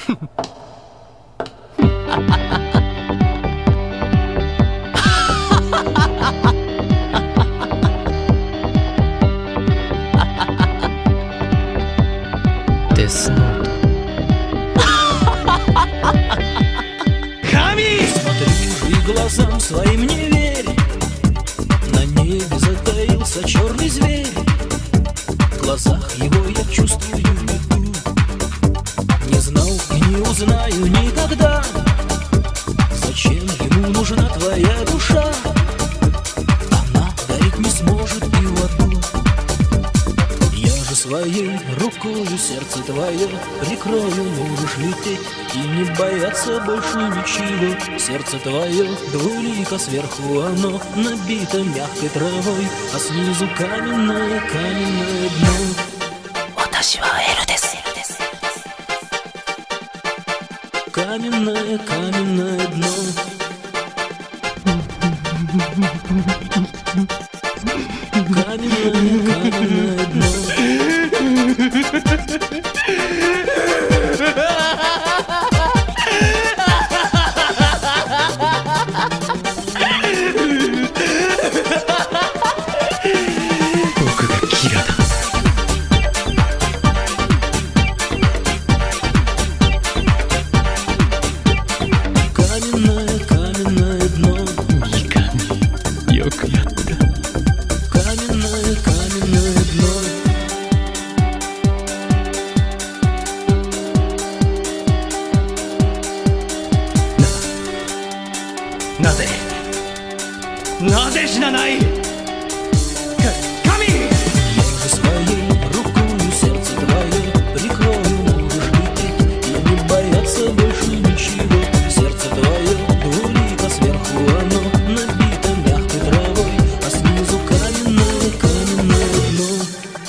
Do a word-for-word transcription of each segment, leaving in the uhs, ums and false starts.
デスノート。 Смотри же глазам своим, не верь. На небе затаился черный зверь. В глазах его я чувствую беду. Не знал и не узнаю никогда, зачем ему нужна твоя душа. Она дарить не сможет и в аду. Я же своей рукою сердце твое прикрою. Можешь лететь и не бояться больше ничего. Сердце твое двулико, сверху оно набито мягкой травой, а снизу каменное, каменное дно. Каменное, каменное дно. Каменное, каменное дно. Каменное, каменное дно. Каменное, каменное дно. なぜなぜ死なないか神。 Я же своей рукою сердце твое прикрою. Можешь лететь и не бояться больше ничего. Сердце твое двулико, сверху оно набито мягкой травой, а снизу каменное, каменное дно.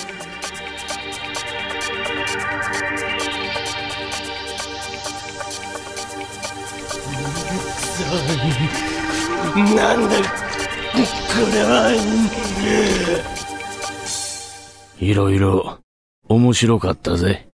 なんだこれは。 いろいろ面白かったぜ。